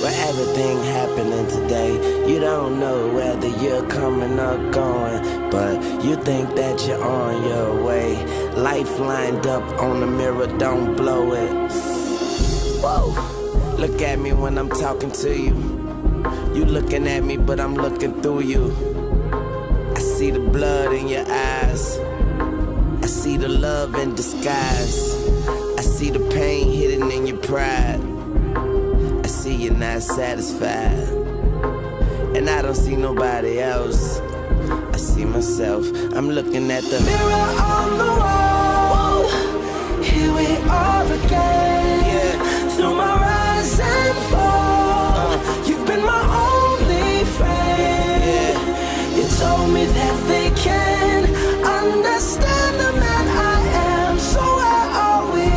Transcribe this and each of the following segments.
With everything happening today, you don't know whether you're coming or going, but you think that you're on your way. Life lined up on the mirror, don't blow it. Whoa, look at me when I'm talking to you. You looking at me, but I'm looking through you. I see the blood in your eyes. I see the love in disguise. I see the pain hidden in your pride. I see you're not satisfied, and I don't see nobody else. I see myself. I'm looking at the mirror on the wall. Here we are again. Yeah. Through my rise and fall, you've been my only friend. Yeah. You told me that they can understand the man I am. So where are we?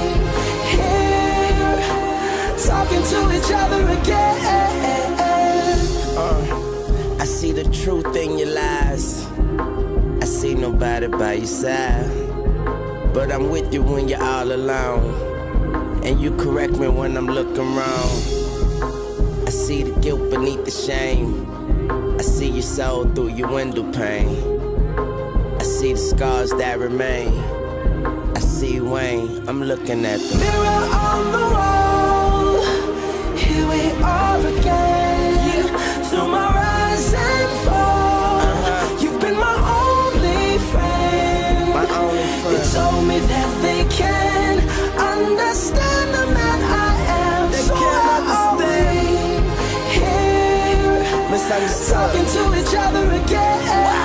Here, talking to each other again. I see the truth in your lies. I see nobody by your side, but I'm with you when you're all alone, and you correct me when I'm looking wrong. I see the guilt beneath the shame. I see your soul through your window pane. I see the scars that remain. I see Wayne, I'm looking at the mirror on the wall. Here we are again. Through my rise and fall, you've been my only friend. My only friend. You told me that they can understand the man I am. They so can't understand. Here, misunderstood. talking to each other again.